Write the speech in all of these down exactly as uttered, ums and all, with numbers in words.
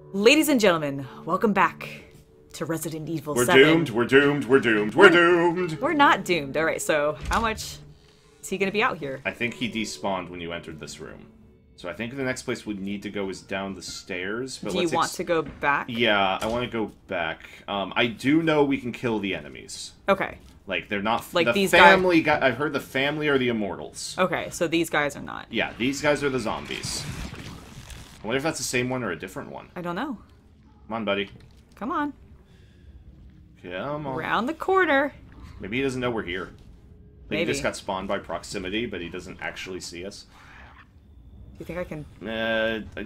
Ladies and gentlemen, welcome back to Resident Evil We're seven. doomed, we're doomed, we're doomed, we're doomed! We're not doomed. Alright, so how much is he going to be out here? I think he despawned when you entered this room. So I think the next place we need to go is down the stairs. But Do you let's want to go back? Yeah, I want to go back. Um, I do know we can kill the enemies. Okay. Like, they're not... Like the these family guy. I've heard the family are the immortals. Okay, so these guys are not. Yeah, these guys are the zombies. I wonder if that's the same one or a different one. I don't know. Come on, buddy. Come on. Come on. Around the corner. Maybe he doesn't know we're here. Maybe Maybe. he just got spawned by proximity, but he doesn't actually see us. Do you think I can... Uh, uh,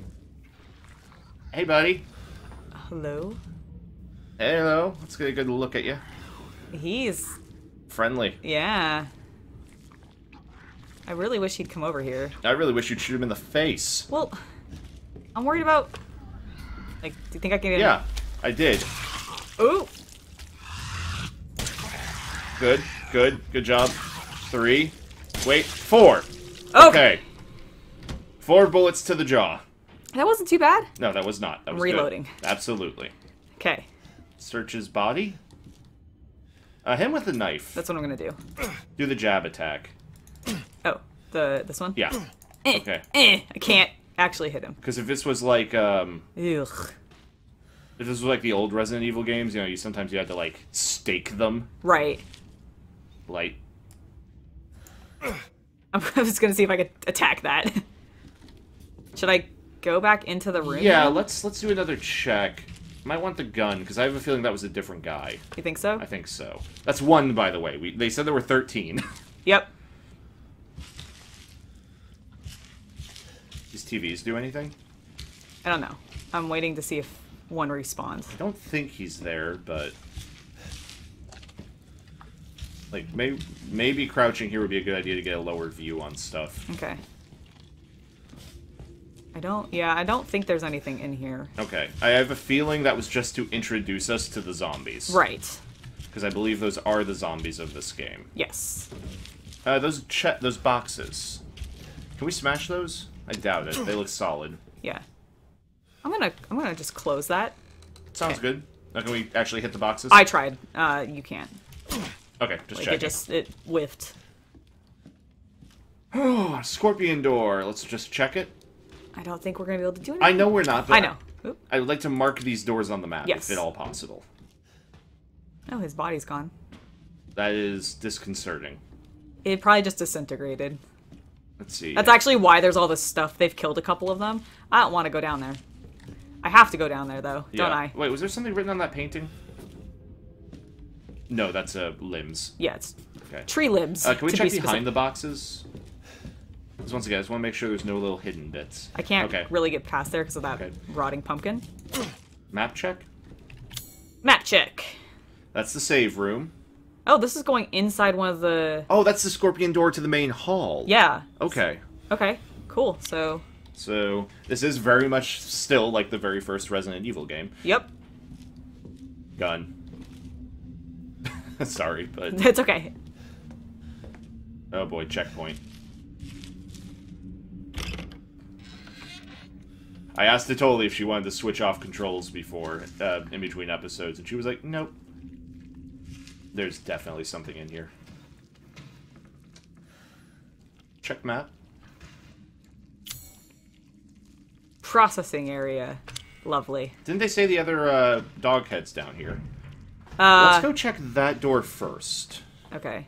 hey, buddy. Hello? Hello. Let's get a good look at you. He's... Friendly. Yeah. I really wish he'd come over here. I really wish you'd shoot him in the face. Well, I'm worried about... Like, do you think I can... Yeah, I did. Ooh! Good, good, good job. Three. Wait, four. Okay. Okay. Four bullets to the jaw. That wasn't too bad. No, that was not. That was Reloading. Good. Absolutely. Okay. Search his body. Uh, him with a knife. That's what I'm gonna do. Do the jab attack. Oh, the this one? Yeah. Eh, Okay. eh, I can't actually hit him. Because if this was like, um... Ugh. If this was like the old Resident Evil games, you know, you sometimes you had to, like, stake them. Right. Like... I was gonna see if I could attack that. Should I go back into the room? Yeah, now? let's let's do another check. Might want the gun, because I have a feeling that was a different guy. You think so? I think so. That's one, by the way. We, they said there were thirteen. Yep. These T Vs do anything? I don't know. I'm waiting to see if one respawns. I don't think he's there, but... Like, maybe, maybe crouching here would be a good idea to get a lower view on stuff. Okay. I don't... Yeah, I don't think there's anything in here. Okay. I have a feeling that was just to introduce us to the zombies. Right. Because I believe those are the zombies of this game. Yes. Uh, those che those boxes. Can we smash those? I doubt it. They look solid. Yeah. I'm gonna... I'm gonna just close that. Sounds Okay. good. Now, can we actually hit the boxes? I tried. Uh, you can't. Okay, just Like, checking. it just... It whiffed. Oh, scorpion door. Let's just check it. I don't think we're gonna be able to do anything. I know we're not, but I know. Oop. I would like to mark these doors on the map, Yes. if at all possible. Oh, his body's gone. That is disconcerting. It probably just disintegrated. Let's see. That's actually why there's all this stuff. They've killed a couple of them. I don't want to go down there. I have to go down there, though, Yeah. don't I? Wait, was there something written on that painting? No, that's uh, limbs. Yeah, it's Okay. tree limbs. Uh, can we to check be behind specific. the boxes? Because once again, I just want to make sure there's no little hidden bits. I can't Okay. really get past there because of that Okay. rotting pumpkin. Map check? Map check. That's the save room. Oh, this is going inside one of the... Oh, that's the scorpion door to the main hall. Yeah. Okay. Okay, cool. So, So, this is very much still like the very first Resident Evil game. yep. Gun. Sorry, but... It's okay. Oh boy, checkpoint. I asked Totally if she wanted to switch off controls before, uh, in between episodes, and she was like, nope. There's definitely something in here. Check map. Processing area. Lovely. Didn't they say the other uh, dog head's down here? Uh, Let's go check that door first. Okay.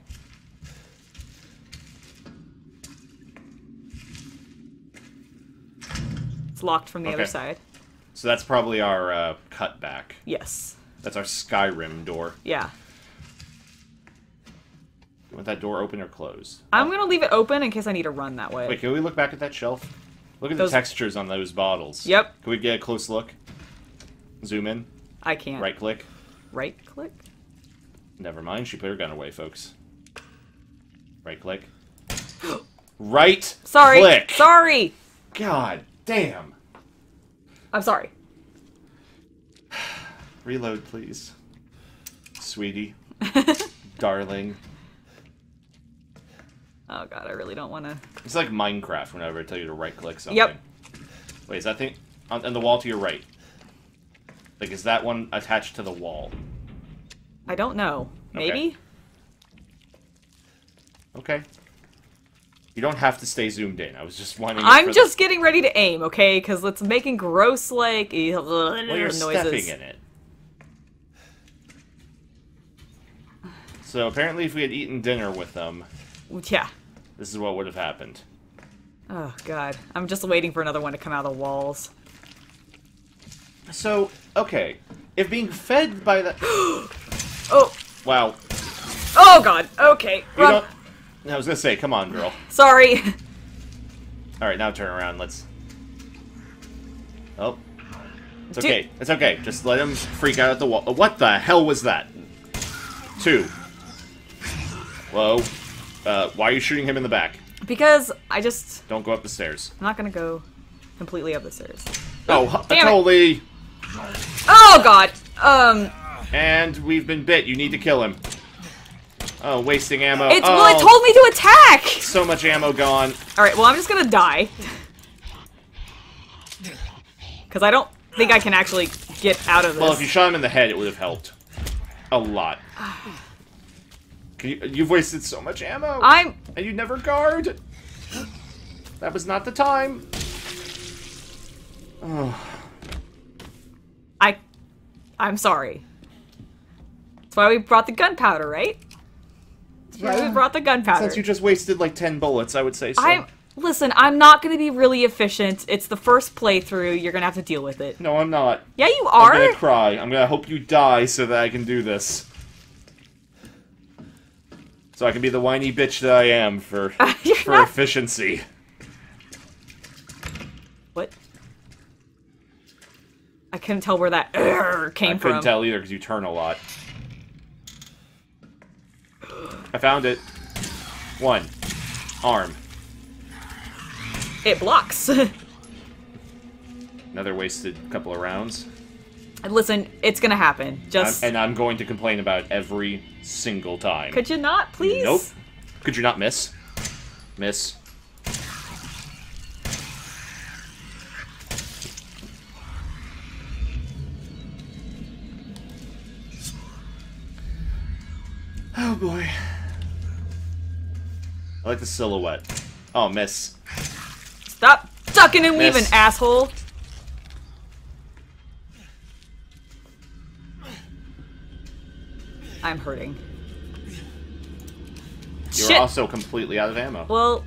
It's locked from the other Okay. side. So that's probably our uh, cutback. Yes. That's our Skyrim door. Yeah. You want that door open or closed? I'm gonna leave it open in case I need to run that way. Wait, can we look back at that shelf? Look at Those- the textures on those bottles. Yep. Can we get a close look? Zoom in. I can't. Right click. Right click? Never mind. She put her gun away, folks. Right click. Right Sorry. click. Sorry. God damn. I'm sorry. Reload, please. Sweetie. Darling. Oh god, I really don't want to. It's like Minecraft whenever I tell you to right click something. Yep. Wait, is that thing on, on the wall to your right? Like, is that one attached to the wall? I don't know. Maybe? Okay. You don't have to stay zoomed in. I was just wanting. I'm just the... getting ready to aim, okay? Because it's making gross, like, well, you're noises. stepping in it. So apparently if we had eaten dinner with them... Yeah. This is what would have happened. Oh, God. I'm just waiting for another one to come out of the walls. So, okay. If being fed by the... Oh. Wow. Oh, God. Okay. You don't... I was gonna say, come on, girl. Sorry. Alright, now turn around. Let's... Oh. It's okay. Dude. It's okay. Just let him freak out at the wall. What the hell was that? Two. Whoa. Uh, why are you shooting him in the back? Because I just... Don't go up the stairs. I'm not gonna go completely up the stairs. Oh, damn totally. It. Oh, God. Um... And we've been bit. You need to kill him. Oh, wasting ammo. It's, oh, well, it told me to attack! So much ammo gone. Alright, well, I'm just gonna die. Because I don't think I can actually get out of this. Well, if you shot him in the head, it would have helped. A lot. Can you, you've wasted so much ammo. I'm... And you never guard. That was not the time. Oh. I... I'm sorry. That's why we brought the gunpowder, right? That's why Yeah. we brought the gunpowder. Since you just wasted like ten bullets, I would say so. I'm... Listen, I'm not going to be really efficient. It's the first playthrough. You're going to have to deal with it. No, I'm not. Yeah, you are. I'm going to cry. I'm going to hope you die so that I can do this. So I can be the whiny bitch that I am for, for not... efficiency. What? I couldn't tell where that "urgh" came I from. couldn't tell either because you turn a lot. I found it. One. Arm. It blocks. Another wasted couple of rounds. Listen, it's gonna happen. Just I'm, and I'm going to complain about it every single time. Could you not, please? Nope. Could you not miss? Miss. Oh boy. I like the silhouette. Oh, miss. Stop ducking and Miss. weaving, asshole. I'm hurting. You're Shit. also completely out of ammo. Well...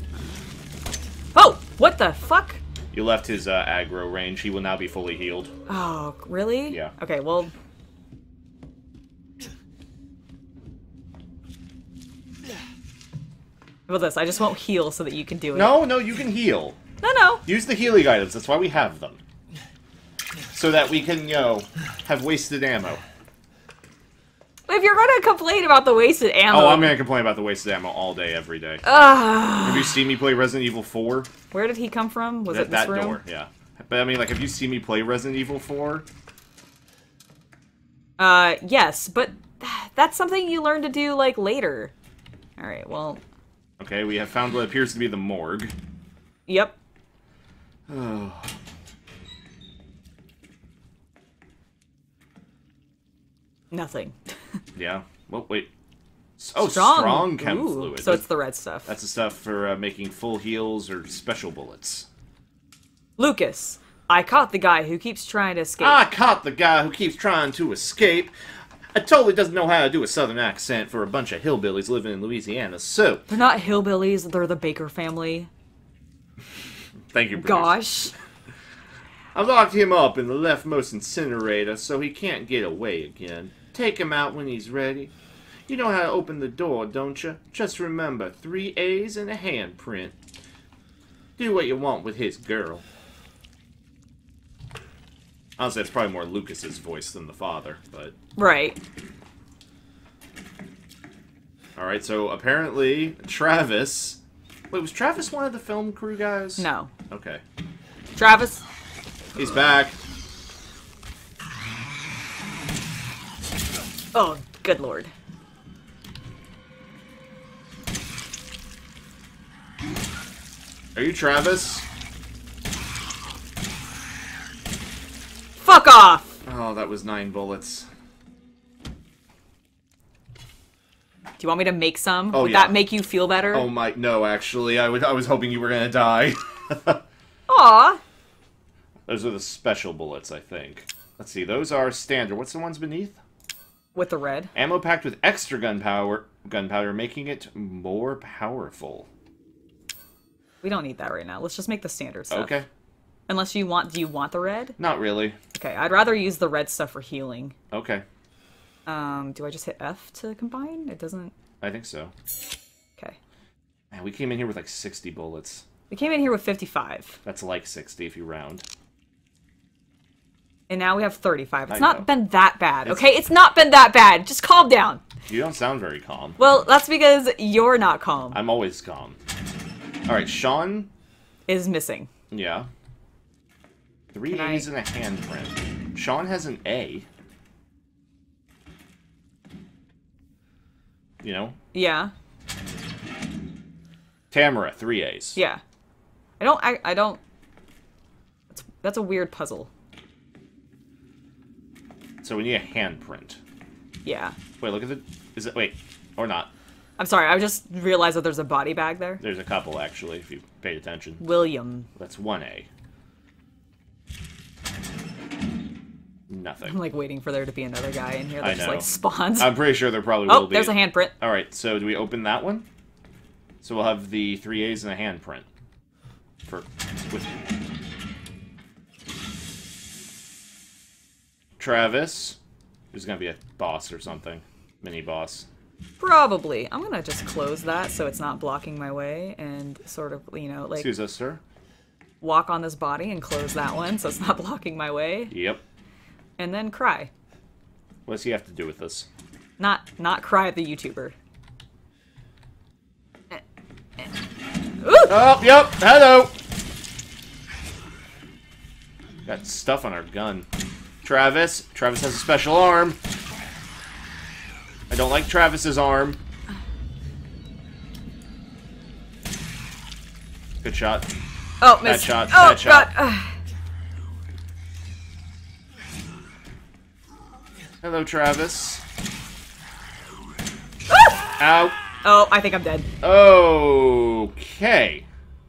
Oh! What the fuck? You left his uh, aggro range. He will now be fully healed. Oh, really? Yeah. Okay, well... How about this? I just won't heal so that you can do it. No, no, you can heal. No, no. Use the healing items. That's why we have them. So that we can, you know, have wasted ammo. If you're gonna complain about the wasted ammo... Oh, I'm gonna complain about the wasted ammo all day, every day. Uh, Have you seen me play Resident Evil four? Where did he come from? Was that, it this that room? door, yeah. But I mean, like, have you seen me play Resident Evil four? Uh, yes, but that's something you learn to do, like, later. Alright, well... Okay, we have found what appears to be the morgue. Yep. Oh. Nothing. Yeah. Well, wait. Oh, strong, strong chem Ooh, fluid. So it's the red stuff. That's the stuff for uh, making full heals or special bullets. Lucas, I caught the guy who keeps trying to escape. I caught the guy who keeps trying to escape. I totally doesn't know how to do a southern accent for a bunch of hillbillies living in Louisiana, so... They're not hillbillies, they're the Baker family. Thank you, producer. Gosh. I locked him up in the leftmost incinerator so he can't get away again. Take him out when he's ready. You know how to open the door, don't you? Just remember, three A's and a handprint. Do what you want with his girl. Honestly, it's probably more Lucas's voice than the father, but... Right. Alright, so apparently Travis... Wait, was Travis one of the film crew guys? No. Okay. Travis? He's back. Oh, good lord. Are you Travis? Fuck off! Oh, that was nine bullets. Do you want me to make some? Oh, Would yeah. that make you feel better? Oh my, no, actually, I would. I was hoping you were gonna die. Aw. Those are the special bullets, I think. Let's see, those are standard. What's the ones beneath? With the red. Ammo packed with extra gunpowder, gunpowder, making it more powerful. We don't need that right now. Let's just make the standard stuff. Okay. Unless you want, do you want the red? Not really. Okay, I'd rather use the red stuff for healing. Okay. Um, do I just hit F to combine? It doesn't... I think so. Okay. Man, we came in here with like sixty bullets. We came in here with fifty-five. That's like sixty if you round. And now we have thirty-five. It's I not know. been that bad, It's- okay? It's not been that bad. Just calm down. You don't sound very calm. Well, that's because you're not calm. I'm always calm. Alright, Sean... Is missing. Yeah. Three Can A's I- and a handprint. Sean has an A. You know? Yeah. Tamara, three A's. Yeah. I don't... I, I don't... That's, that's a weird puzzle. So we need a handprint. Yeah. Wait, look at the... Is it... Wait. Or not. I'm sorry, I just realized that there's a body bag there. There's a couple, actually, if you paid attention. William. That's one A. Nothing. I'm like waiting for there to be another guy in here that I just know. like spawns. I'm pretty sure there probably Oh, will be. there's a handprint. Alright, so do we open that one? So we'll have the three A's and a handprint. For... With... Travis. Who's gonna be a boss or something. Mini boss. Probably. I'm gonna just close that so it's not blocking my way and sort of, you know, like Excuse us, sir. walk on this body and close that one so it's not blocking my way. Yep. And then cry. What does he have to do with this? Not not cry at the YouTuber. Oh, yep. Hello. Got stuff on our gun. Travis. Travis has a special arm. I don't like Travis's arm. Good shot. Oh, missed. shot, Oh, bad shot. God. Ugh. Hello, Travis. Ow. Oh, I think I'm dead. Okay.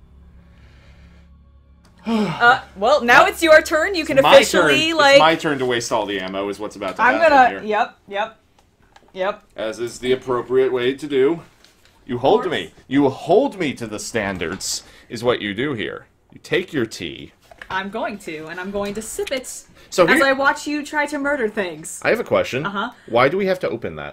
Uh, well, now it's your turn. You can My officially, turn. like... It's my turn to waste all the ammo is what's about to I'm happen gonna... here. Yep, yep, yep. As is the appropriate way to do. You hold me. You hold me to the standards, is what you do here. You take your tea. I'm going to, and I'm going to sip it So as here- I watch you try to murder things. I have a question. Uh-huh. Why do we have to open that?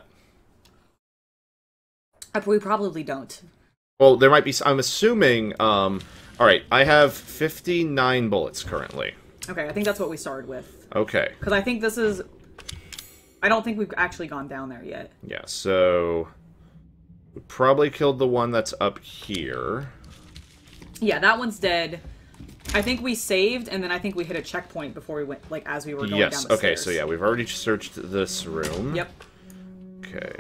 Uh, We probably don't. Well, there might be... I'm assuming... Um, Alright, I have fifty-nine bullets currently. Okay, I think that's what we started with. Okay. Because I think this is... I don't think we've actually gone down there yet. Yeah, so... We probably killed the one that's up here. Yeah, that one's dead. I think we saved, and then I think we hit a checkpoint before we went, like, as we were going Yes, down the okay, stairs. so yeah, we've already searched this room. Yep. Okay.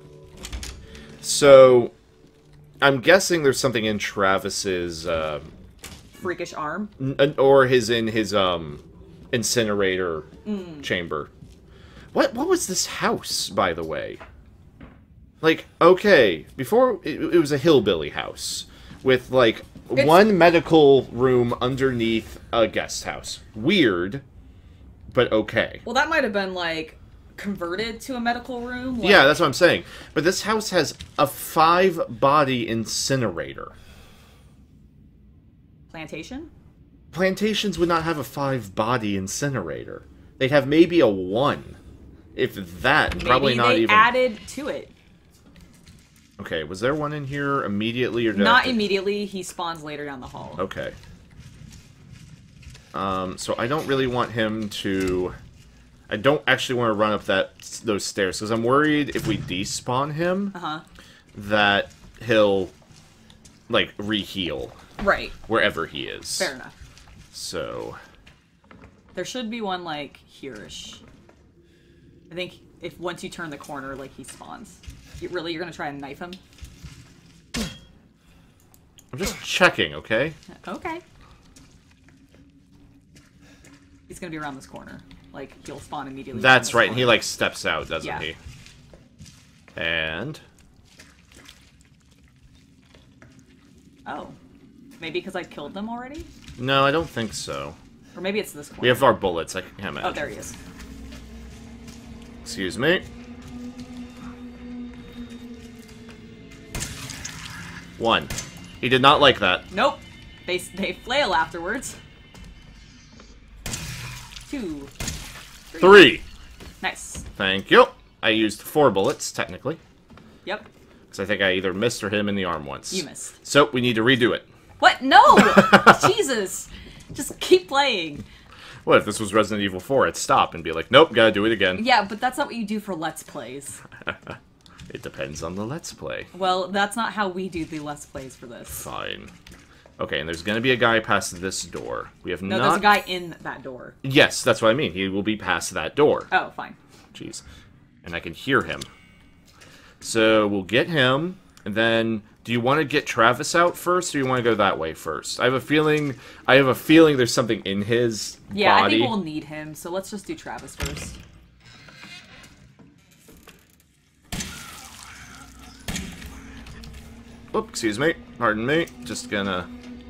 So... I'm guessing there's something in Travis's, uh, Freakish arm. n- or his in his um incinerator Mm. chamber. What what was this house, by the way? Like, okay, before it, it was a hillbilly house with like It's- one medical room underneath a guest house. Weird, but okay. Well, that might have been, like, converted to a medical room. Like, Yeah, that's what I'm saying. But this house has a five-body incinerator. Plantation? Plantations would not have a five-body incinerator. They'd have maybe a one. If that, and probably Maybe not they even... added to it. Okay, was there one in here immediately or did I Not have to- immediately. He spawns later down the hall. Okay. Um, so I don't really want him to... I don't actually want to run up that those stairs, because I'm worried if we despawn him, Uh-huh. that he'll, like, re-heal Right. wherever he is. Fair enough. So... There should be one, like, here-ish. I think if once you turn the corner, like, he spawns. You, really, you're gonna try and knife him? I'm just checking, okay? Okay. He's gonna be around this corner. Like, he'll spawn immediately. That's right, corner. and he, like, steps out, doesn't yeah. he? And... Oh. Maybe because I killed them already? No, I don't think so. Or maybe it's this corner. We have our bullets, I can't imagine. Oh, there he is. Excuse me. One. He did not like that. Nope. They, they flail afterwards. Two. Three. Three. Nice. Thank you. I used four bullets, technically. Yep. Because I think I either missed or hit him in the arm once. You missed. So, we need to redo it. What? No! Jesus! Just keep playing. What if this was Resident Evil four? I'd stop and be like, nope, gotta do it again. Yeah, but that's not what you do for Let's Plays. It depends on the Let's Play. Well, that's not how we do the Let's Plays for this. Fine. Okay, and there's gonna be a guy past this door. We have No, not... there's a guy in that door. Yes, that's what I mean. He will be past that door. Oh, fine. Jeez. And I can hear him. So, we'll get him, and then... Do you want to get Travis out first, or do you want to go that way first? I have a feeling... I have a feeling there's something in his yeah, body. I think we'll need him, so let's just do Travis first. Oop, excuse me. Pardon me. Just gonna...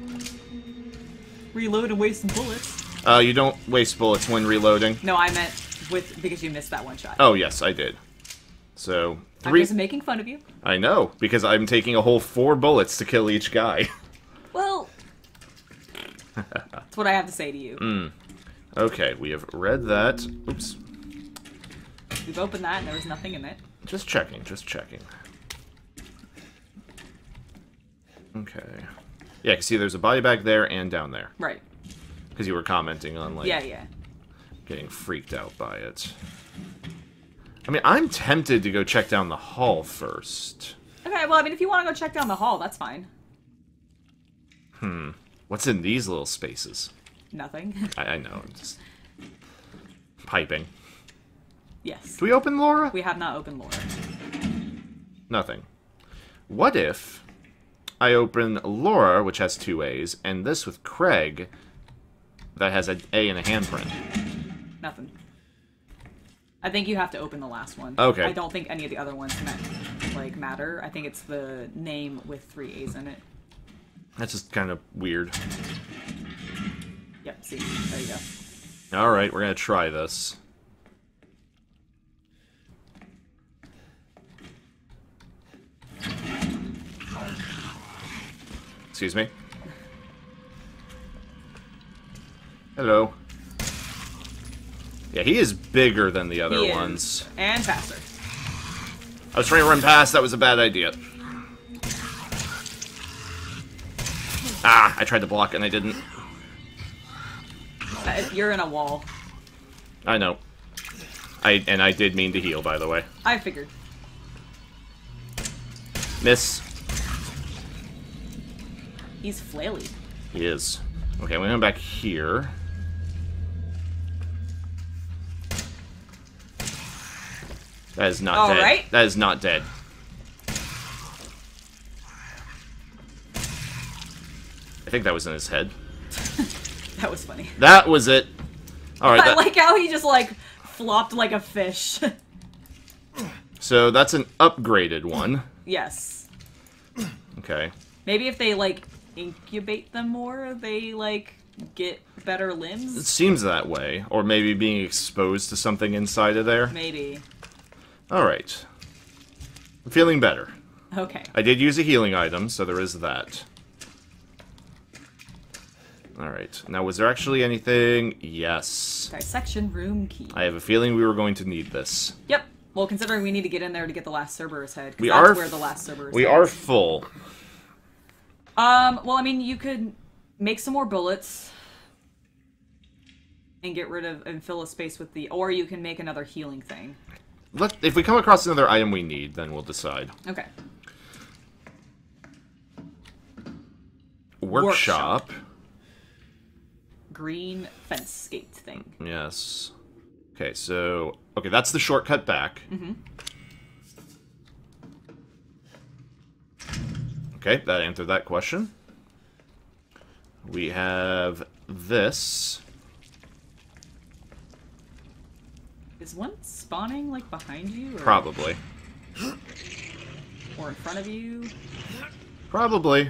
Reload and waste some bullets. Uh, you don't waste bullets when reloading. No, I meant with because you missed that one shot. Oh, yes, I did. So, I'm three... just making fun of you. I know, because I'm taking a whole four bullets to kill each guy. Well, that's what I have to say to you. Mm. Okay, we have read that. Oops. We've opened that and there was nothing in it. Just checking, just checking. Okay. Yeah, I can see there's a body bag there and down there. Right. Because you were commenting on, like... Yeah, yeah. Getting freaked out by it. I mean, I'm tempted to go check down the hall first. Okay, well, I mean, if you want to go check down the hall, that's fine. Hmm. What's in these little spaces? Nothing. I, I know, I'm just... Piping. Yes. Do we open Laura? We have not opened Laura. Nothing. What if I open Laura, which has two A's, and this with Craig, that has an A and a handprint? Nothing. I think you have to open the last one. Okay. I don't think any of the other ones ma like matter. I think it's the name with three A's in it. That's just kind of weird. Yep, see. There you go. Alright, we're gonna try this. Excuse me. Hello. Yeah, he is bigger than the other He is. ones. And faster. I was trying to run past, that was a bad idea. Ah, I tried to block and I didn't. Uh, You're in a wall. I know. I and I did mean to heal, by the way. I figured. Miss. He's flaily. He is. Okay, we're going back here. That is not All dead. right. That is not dead. I think that was in his head. That was funny. That was it. Alright. I That, like how he just, like, flopped like a fish. so that's an upgraded one. Yes. Okay. Maybe if they, like, incubate them more, they, like, get better It limbs? seems that way. Or maybe being exposed to something inside of there. Maybe. Alright. I'm feeling better. Okay. I did use a healing item, so there is that. Alright. Now, was there actually anything? Yes. Dissection room key. I have a feeling we were going to need this. Yep. Well, considering we need to get in there to get the last Cerberus head, 'cause We that's are where the last Cerberus We head are is. full. Um, well, I mean, you could make some more bullets and get rid of and fill a space with the, or you can make another healing thing. Let, if we come across another item we need, then we'll decide. Okay. Workshop. Workshop. Green fence gate thing. Yes. Okay, so... Okay, that's the shortcut back. Mm-hmm. Okay, that answered that question. We have this. Is one spawning, like, behind you? Or, Probably. or in front of you? Probably.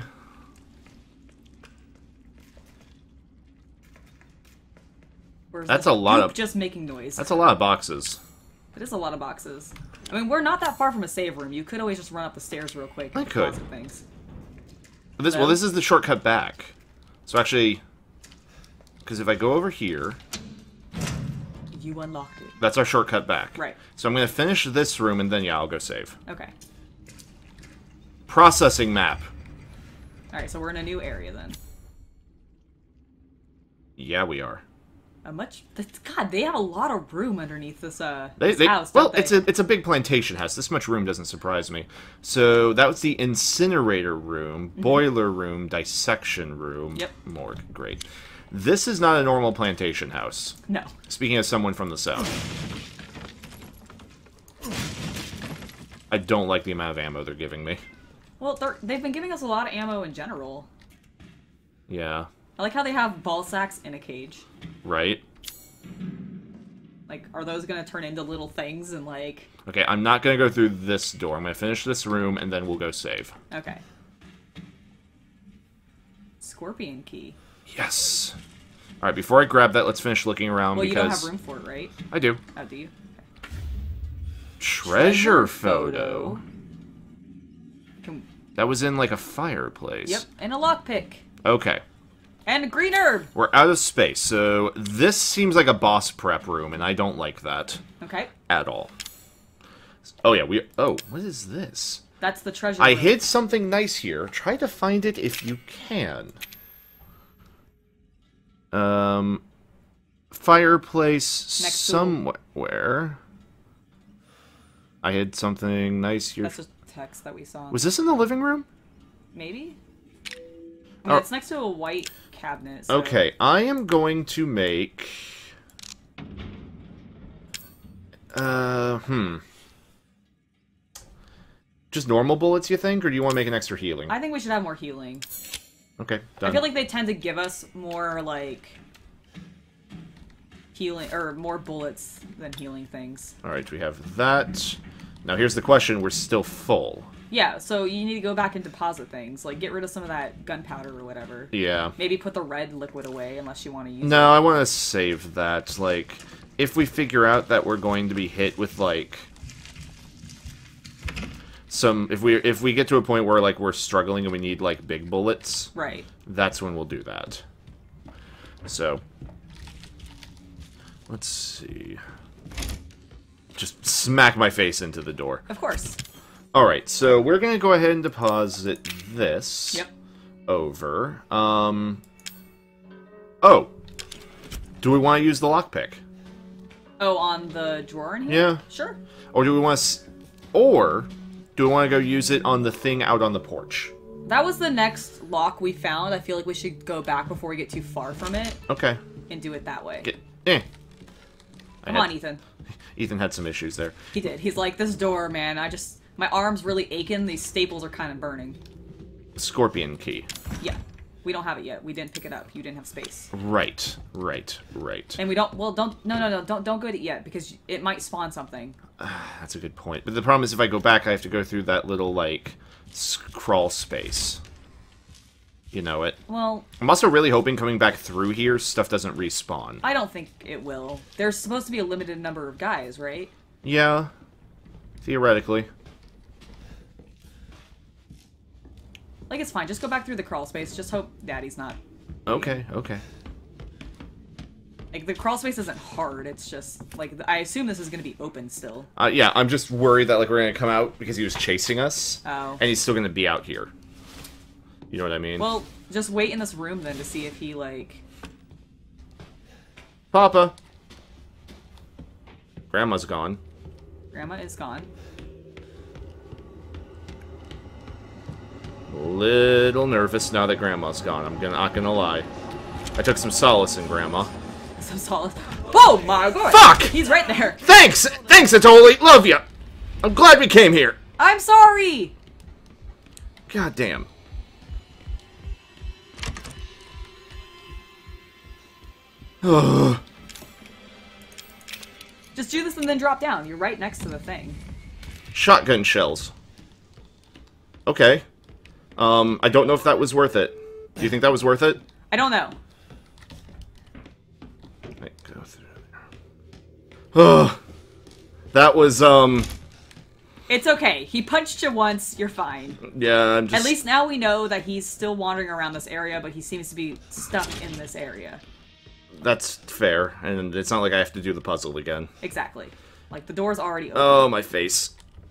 Or is That's the a lot goop of- just making noise? That's a lot of boxes. It is a lot of boxes. I mean, we're not that far from a save room. You could always just run up the stairs real quick. I and could. deposit Things. This, well, this is the shortcut back. So actually, because if I go over here, You unlocked it. that's our shortcut back. Right. So I'm going to finish this room, and then, yeah, I'll go save. Okay. Processing map. Alright, so we're in a new area then. Yeah, we are. A much... God, they have a lot of room underneath this, uh, They, this they, house, well, don't they? it's a it's a big plantation house. This much room doesn't surprise me. So that was the incinerator room, Mm-hmm. boiler room, dissection room, Yep. morgue. Great. This is not a normal plantation house. No. Speaking as someone from the south, I don't like the amount of ammo they're giving me. Well, they're, they've been giving us a lot of ammo in general. Yeah. I like how they have ball sacks in a cage. Right. Like, are those gonna turn into little things and, like... Okay, I'm not gonna go through this door. I'm gonna finish this room and then we'll go save. Okay. Scorpion key. Yes. All right. Before I grab that, let's finish looking around Well, you don't because have room for it, right? I do. Oh, do you? Okay. Treasure photo. Can... That was in like a fireplace. Yep, and a lockpick. Okay. And a green herb! We're out of space, so this seems like a boss prep room, and I don't like that Okay. at all. Oh yeah, we. Oh, what is this? That's the treasure I room. hid something nice here. Try to find it if you can. Um, fireplace Next to- somewhere. I hid something nice here. That's just text that we saw. Was this in the living room? Maybe? I mean, Oh. it's next to a white cabinet, so... Okay, I am going to make... Uh, hmm. Just normal bullets, you think? Or do you want to make an extra healing? I think we should have more healing. Okay, done. I feel like they tend to give us more, like... healing, or more bullets than healing things. Alright, we have that. Now here's the question, we're still full. Yeah, so you need to go back and deposit things. Like, get rid of some of that gunpowder or whatever. Yeah. Maybe put the red liquid away, unless you want to use No, it. I want to save that. Like, if we figure out that we're going to be hit with, like... Some... If we if we get to a point where, like, we're struggling and we need, like, big bullets... Right. That's when we'll do that. So... Let's see... Just smack my face into the door. Of course. Alright, so we're gonna go ahead and deposit this... Yep. Over. Um... Oh! Do we want to use the lockpick? Oh, on the drawer in here? Yeah. Sure. Or do we want to... Or... Do we want to go use it on the thing out on the porch? That was the next lock we found. I feel like we should go back before we get too far from it Okay. and do it that way. Get... Eh. I Come had- on, Ethan. Ethan had some issues there. He did. He's like, this door, man, I just... My arm's really aching. These staples are kind of burning. Scorpion key. Yeah. We don't have it yet. We didn't pick it up. You didn't have space. Right. Right. Right. And we don't... Well, don't... No, no, no. Don't, don't go to it yet, because it might spawn something. That's a good point. But the problem is if I go back, I have to go through that little, like, s- crawl space. You know it. Well, I'm also really hoping coming back through here, stuff doesn't respawn. I don't think it will. There's supposed to be a limited number of guys, right? Yeah. Theoretically. Like, it's fine. Just go back through the crawl space. Just hope Daddy's not... Okay, okay. Like, the crawl space isn't hard. It's just, like, I assume this is going to be open still. Uh, yeah, I'm just worried that, like, we're gonna come out because he was chasing us. Oh. And he's still gonna be out here. You know what I mean? Well, just wait in this room, then, to see if he, like... Papa! Grandma's gone. Grandma is gone. Little nervous now that Grandma's gone. I'm gonna, not gonna lie. I took some solace in Grandma. So solid. Oh my god! Fuck! He's right there! Thanks! Thanks, Atoli! Love ya! I'm glad we came here! I'm sorry! God damn. Ugh. Just do this and then drop down. You're right next to the thing. Shotgun shells. Okay. Um, I don't know if that was worth it. Do you think that was worth it? I don't know. Right, go through there. Ugh. That was, um... It's okay. He punched you once. You're fine. Yeah, I'm just... At least now we know that he's still wandering around this area, but he seems to be stuck in this area. That's fair, and it's not like I have to do the puzzle again. Exactly. Like, the door's already open. Oh, my face.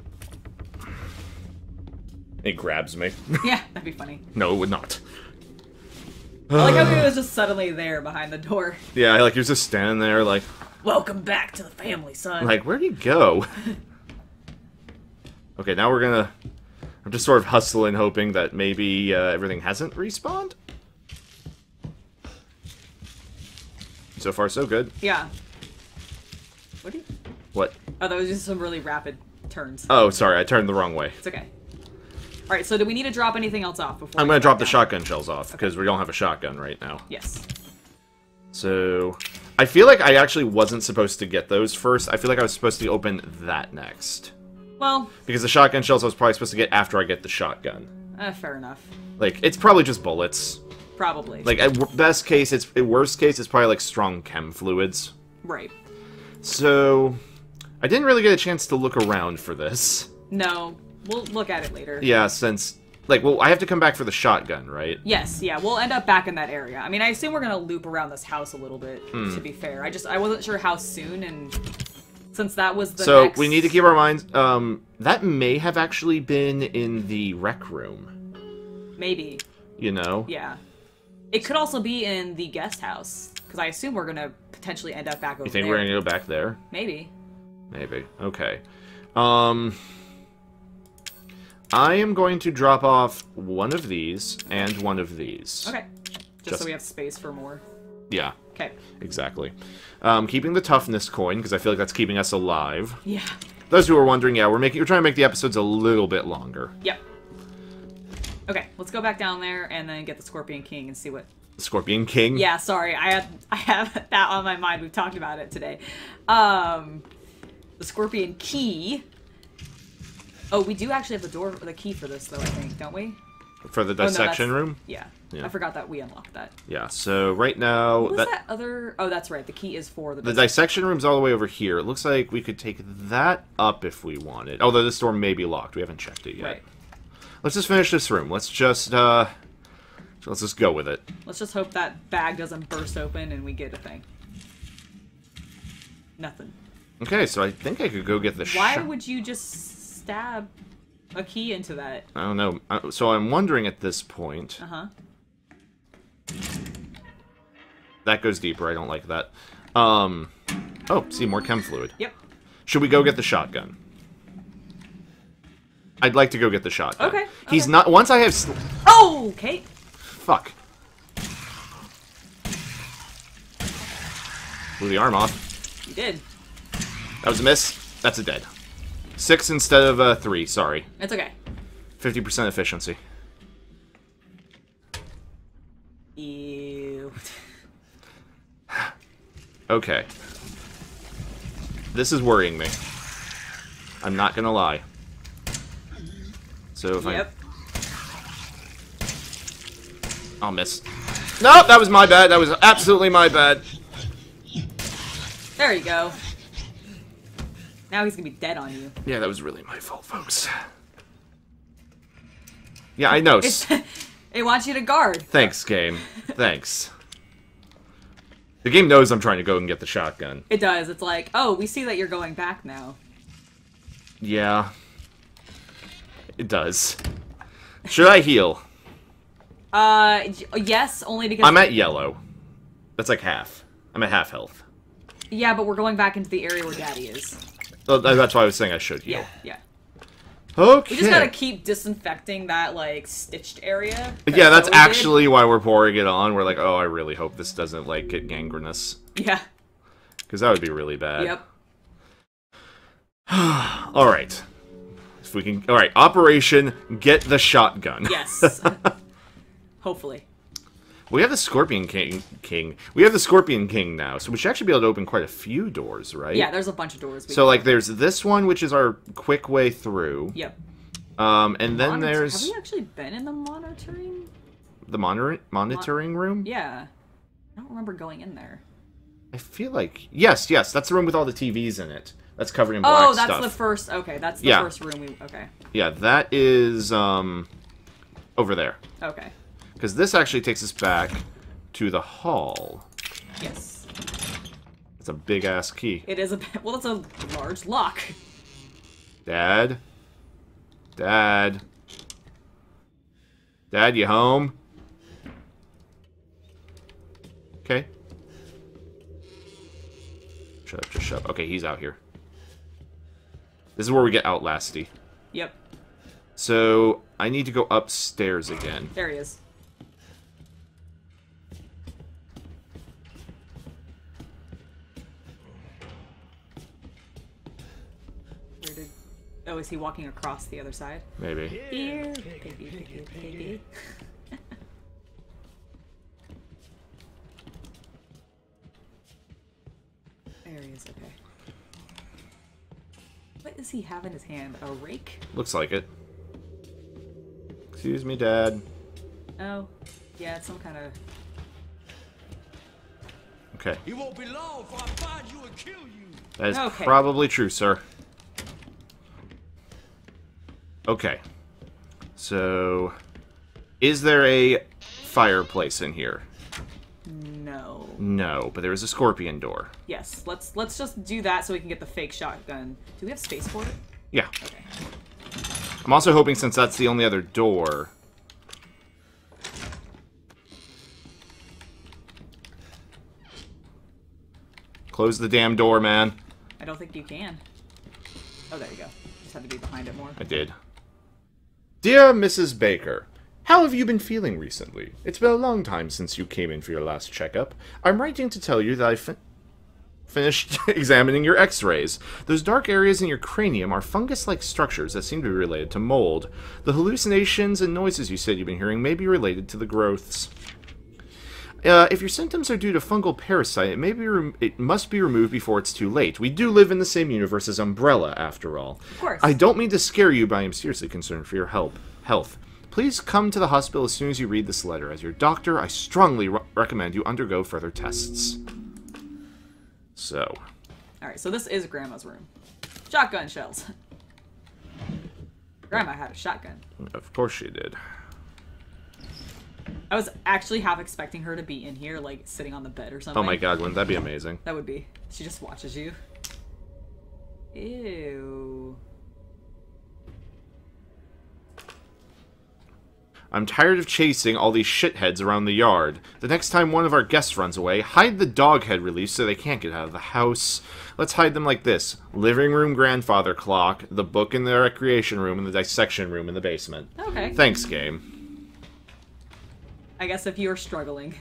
It grabs me. Yeah, that'd be funny. No, it would not. I like how he was just suddenly there behind the door. Yeah, like, he was just standing there, like... Welcome back to the family, son. Like, where'd he go? Okay, now we're gonna... I'm just sort of hustling, hoping that maybe uh, everything hasn't respawned? So far, so good. Yeah. What? Are you... What? Oh, that was just some really rapid turns. Oh, sorry, I turned the wrong way. It's okay. Alright, so do we need to drop anything else off before I'm we gonna go drop the down? shotgun shells off, because we don't have a shotgun right now. Yes. So... I feel like I actually wasn't supposed to get those first. I feel like I was supposed to open that next. Well... Because the shotgun shells I was probably supposed to get after I get the shotgun. Uh, fair enough. Like, it's probably just bullets. Probably. Like, at w- best case, it's... At worst case, it's probably, like, strong chem fluids. Right. So... I didn't really get a chance to look around for this. No. We'll look at it later. Yeah, since... Like, well, I have to come back for the shotgun, right? Yes, yeah, we'll end up back in that area. I mean, I assume we're gonna loop around this house a little bit, Hmm. to be fair. I just, I wasn't sure how soon, and since that was the So, next... we need to keep our minds... Um, that may have actually been in the rec room. Maybe. You know? Yeah. It could also be in the guest house, because I assume we're gonna potentially end up back over You think there. we're gonna go back there? Maybe. Maybe. Okay. Um... I am going to drop off one of these and one of these. Okay. Just, Just- so we have space for more. Yeah, Okay. exactly. Um, keeping the toughness coin, because I feel like that's keeping us alive. Yeah. Those who are wondering, yeah, we're making we're trying to make the episodes a little bit longer. Yep. Okay, let's go back down there and then get the Scorpion King and see what... Scorpion King? Yeah, sorry, I had I have that on my mind. We've talked about it today. Um, the Scorpion Key. Oh, we do actually have the door, the key for this, though, I think, don't we? For the Oh, no, dissection that's- room? Yeah. Yeah. I forgot that we unlocked that. Yeah, so right now... What was that, that other... Oh, that's right. The key is for the... the dissection room's all the way over here. It looks like we could take that up if we wanted. Although this door may be locked. We haven't checked it yet. Right. Let's just finish this room. Let's just, uh... Let's just go with it. Let's just hope that bag doesn't burst open and we get a thing. Nothing. Okay, so I think I could go get the Why shot. would you just stab a key into that? I don't know. Uh, So I'm wondering at this point... Uh-huh. That goes deeper. I don't like that. Um... Oh, see, more chem fluid. Yep. Should we go get the shotgun? I'd like to go get the shotgun. Okay, He's okay. not... Once I have... Sl Oh, okay. Fuck. Blew the arm off. You did. That was a miss. That's a dead. Six instead of uh, three, sorry. It's okay. fifty percent efficiency. Ew. Okay. This is worrying me. I'm not gonna lie. So if Yep. I... I'll miss. Nope, that was my bad. That was absolutely my bad. There you go. Now he's gonna be dead on you. Yeah, that was really my fault, folks. Yeah, I know. It's, it wants you to guard. Thanks, game. Thanks. The game knows I'm trying to go and get the shotgun. It does. It's like, oh, we see that you're going back now. Yeah. It does. Should I heal? Uh, yes, only because... I'm at yellow. That's like half. I'm at half health. Yeah, but we're going back into the area where Daddy is. Oh, that's why I was saying I should heal. Yeah, yeah. Okay. We just gotta keep disinfecting that, like, stitched area. Yeah, that's Zoe did. actually why we're pouring it on. We're like, oh, I really hope this doesn't, like, get gangrenous. Yeah. Because that would be really bad. Yep. Alright. If we can... Alright, Operation Get the Shotgun. Yes. Hopefully. We have the Scorpion King. King. We have the Scorpion King now, so we should actually be able to open quite a few doors, right? Yeah, there's a bunch of doors. We so, can like, open. there's this one, which is our quick way through. Yep. Um, and then Monitor- there's... Have we actually been in the monitoring? The monitor monitoring room? Yeah. I don't remember going in there. I feel like... Yes, yes, that's the room with all the T Vs in it. That's covered in black Oh, that's stuff. the first... Okay, that's the Yeah. first room we... Okay. Yeah, that is, um... over there. Okay. Because this actually takes us back to the hall. Yes. It's a big-ass key. It is a... Well, it's a large lock. Dad? Dad? Dad, you home? Okay. Shut up, just shut up. Okay, he's out here. This is where we get Outlasty. Yep. So, I need to go upstairs again. There he is. Where did... Oh, is he walking across the other side? Maybe. Here, piggy, piggy, piggy. There he is, okay. What does he have in his hand? A rake? Looks like it. Excuse me, Dad. Oh, yeah, it's some kind of... Okay. It won't be long before I find you and kill you. That is Okay. probably true, sir. Okay. So, is there a fireplace in here? No. No, but there is a scorpion door. Yes, let's let's just do that so we can get the fake shotgun. Do we have space for it? Yeah. Okay. I'm also hoping, since that's the only other door... Close the damn door, man. I don't think you can. Oh, there you go. Just had to be behind it more. I did. Dear Missus Baker, how have you been feeling recently? It's been a long time since you came in for your last checkup. I'm writing to tell you that I fin finished examining your x-rays. Those dark areas in your cranium are fungus-like structures that seem to be related to mold. The hallucinations and noises you said you've been hearing may be related to the growths. Uh, if your symptoms are due to fungal parasite, it, may be rem it must be removed before it's too late. We do live in the same universe as Umbrella, after all. Of course. I don't mean to scare you, but I am seriously concerned for your help, health. Please come to the hospital as soon as you read this letter. As your doctor, I strongly re recommend you undergo further tests. So. Alright, so this is Grandma's room. Shotgun shells. Grandma had a shotgun. Of course she did. I was actually half expecting her to be in here, like, sitting on the bed or something. Oh my god, wouldn't that be amazing? That would be. She just watches you. Ew. I'm tired of chasing all these shitheads around the yard. The next time one of our guests runs away, hide the dog head relief so they can't get out of the house. Let's hide them like this. Living room grandfather clock, the book in the recreation room, and the dissection room in the basement. Okay. Thanks, game. I guess if you're struggling.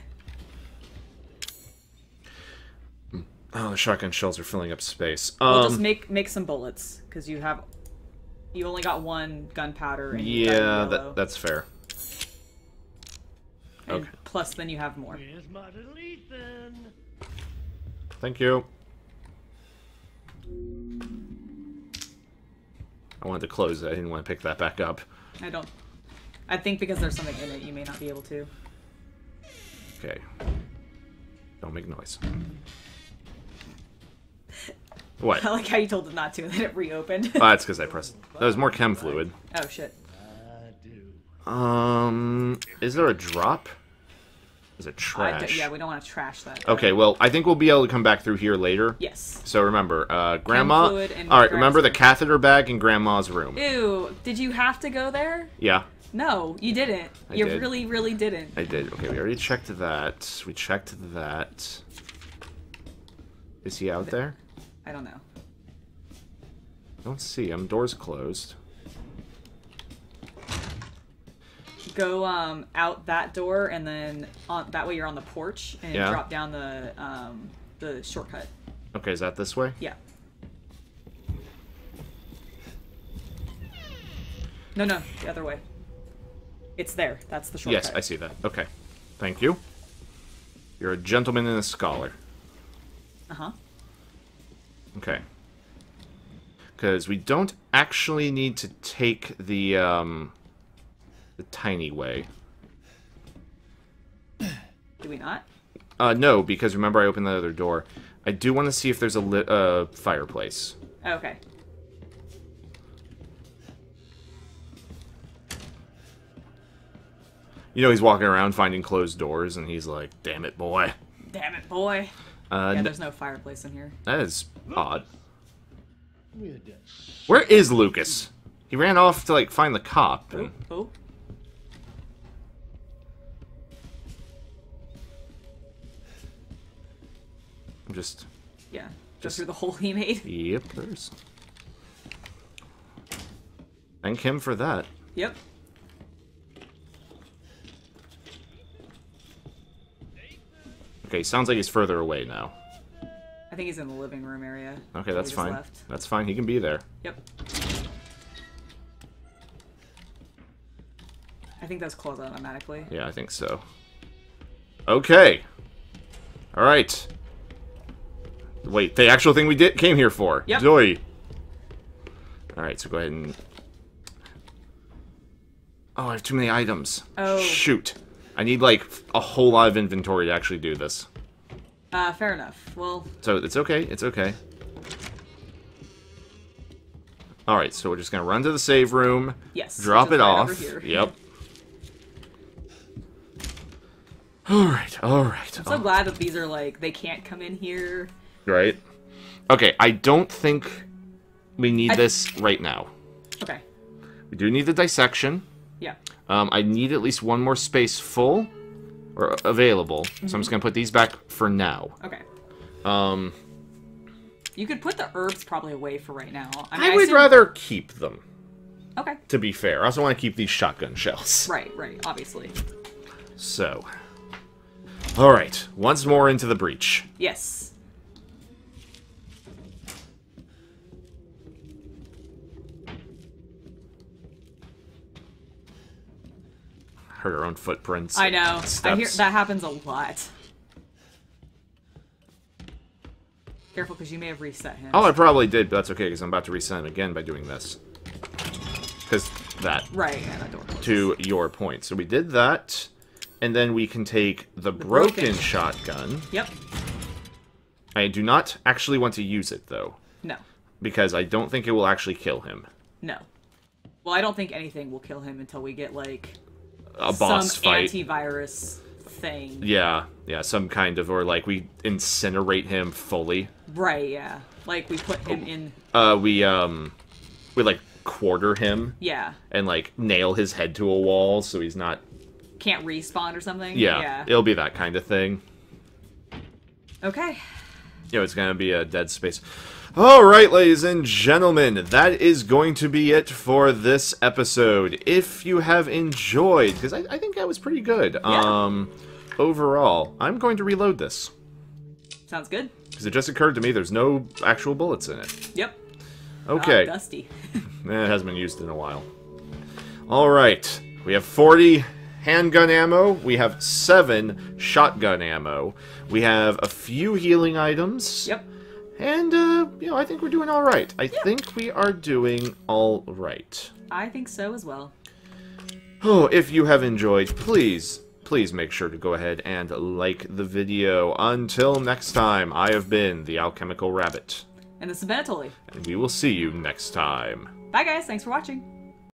Oh, the shotgun shells are filling up space. We'll Um, just make make some bullets, because you have... You only got one gunpowder and you got yeah, yellow. that, that's fair. And okay. plus then you have more. Where's my little Ethan? Thank you. I wanted to close it. I didn't want to pick that back up. I don't... I think because there's something in it, you may not be able to. Okay. Don't make noise. What? I like how you told it not to, and then it reopened. Oh, that's because I pressed... That was more chem fluid. Oh, shit. I do. Um... Is there a drop? Is it I trash? d- yeah, we don't want to trash that. Okay, well, I think we'll be able to come back through here later. Yes. So remember, uh, Grandma... fluid and Alright, Grandma's remember the room. catheter bag in Grandma's room. Ew, did you have to go there? Yeah, No, you didn't. I you did. really, really didn't. I did. Okay, we already checked that. We checked that. Is he out there? I don't know. I don't see him. Door's closed. Go um out that door, and then on that way you're on the porch, and Yeah. drop down the um the shortcut. Okay, is that this way? Yeah. No, no, the other way. It's there. That's the shortcut. Yes, I see that. Okay. Thank you. You're a gentleman and a scholar. Uh-huh. Okay. Because we don't actually need to take the, um... the tiny way. Do we not? Uh, no, because remember I opened that other door. I do want to see if there's a lit, uh, fireplace. Okay. You know, he's walking around finding closed doors, and he's like, damn it, boy. Damn it, boy. Uh, Yeah, n- there's no fireplace in here. that is odd. We're dead. Where is Lucas? He ran off to, like, find the cop. Oh, And oh. I'm just... Yeah. Just Just- through the hole he made. Yep, there's... Thank him for that. Yep. Okay, sounds like he's further away now. I think he's in the living room area. Okay, We that's just fine. left. That's fine, he can be there. Yep. I think those close automatically. Yeah, I think so. Okay. Alright. Wait, the actual thing we did came here for. Yep. Joy. Alright, so go ahead and... Oh, I have too many items. Oh. Shoot. I need, like, a whole lot of inventory to actually do this. Uh, fair enough. Well, So, it's okay, it's okay. Alright, so we're just gonna run to the save room. yes. Drop which it is right over off. here. Yep. Alright, alright. I'm so glad that these are like, they can't come in here. Right? Okay, I don't think we need I- this right now. Okay. We do need the dissection. Yeah. Um, I need at least one more space full or available, so I'm just gonna put these back for now. Okay. Um, You could put the herbs probably away for right now. I, I mean, would assume- rather keep them. Okay. To be fair, I also want to keep these shotgun shells. Right, right, obviously. So, all right, once more into the breach. Yes. Heard our own footprints. I know. I hear Steps. that happens a lot. Careful, because you may have reset him. Oh, I probably did, but that's okay because I'm about to reset him again by doing this. Because that. Right, yeah, that door. To your point. So we did that, and then we can take the, broken, broken. shotgun. Yep. I do not actually want to use it, though, No. because I don't think it will actually kill him. No. Well, I don't think anything will kill him until we get, like, A boss some fight. antivirus thing. Yeah, yeah, some kind of, or like we incinerate him fully. Right, yeah. Like, we put him in... Uh, we, um, we like quarter him Yeah. and like nail his head to a wall so he's not... Can't respawn or something? Yeah, Yeah. it'll be that kind of thing. Okay. You know, it's gonna be a dead space. Alright, ladies and gentlemen, that is going to be it for this episode. If you have enjoyed, because I, I think that was pretty good, Yeah. um, overall, I'm going to reload this. Sounds good. Because it just occurred to me there's no actual bullets in it. Yep. Okay. Ah, dusty. Eh, it hasn't been used in a while. Alright, we have forty handgun ammo, we have seven shotgun ammo, we have a few healing items. Yep. And, uh, you know, I think we're doing alright. I think we are doing alright. I think so as well. Oh, if you have enjoyed, please, please make sure to go ahead and like the video. Until next time, I have been the Alchemical Rabbit. And this is Benetoli. And we will see you next time. Bye, guys. Thanks for watching.